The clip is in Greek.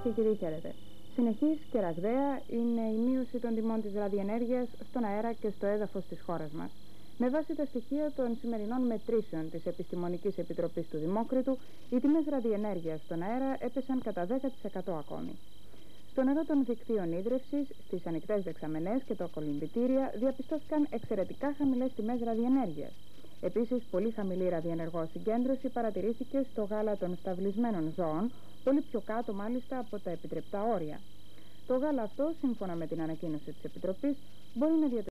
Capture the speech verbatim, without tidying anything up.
και κύριοι, χαίρετε. Συνεχής και ραγδαία είναι η μείωση των τιμών της ραδιενέργειας στον αέρα και στο έδαφος της χώρας μας. Με βάση τα στοιχεία των σημερινών μετρήσεων της Επιστημονικής Επιτροπής του Δημόκριτου, οι τιμές ραδιενέργειας στον αέρα έπεσαν κατά δέκα τοις εκατό ακόμη. Στο νερό των δικτύων ίδρυυσης, στις ανοιχτές δεξαμενές και τα κολυμβητήρια διαπιστώθηκαν εξαιρετικά χαμηλές τιμές ραδιενέργειας. Επίσης, πολύ χαμηλή ραδιενεργό συγκέντρωση παρατηρήθηκε στο γάλα των σταυλισμένων ζώων, πολύ πιο κάτω μάλιστα από τα επιτρεπτά όρια. Το γάλα αυτό, σύμφωνα με την ανακοίνωση της Επιτροπής, μπορεί να διατηρηθεί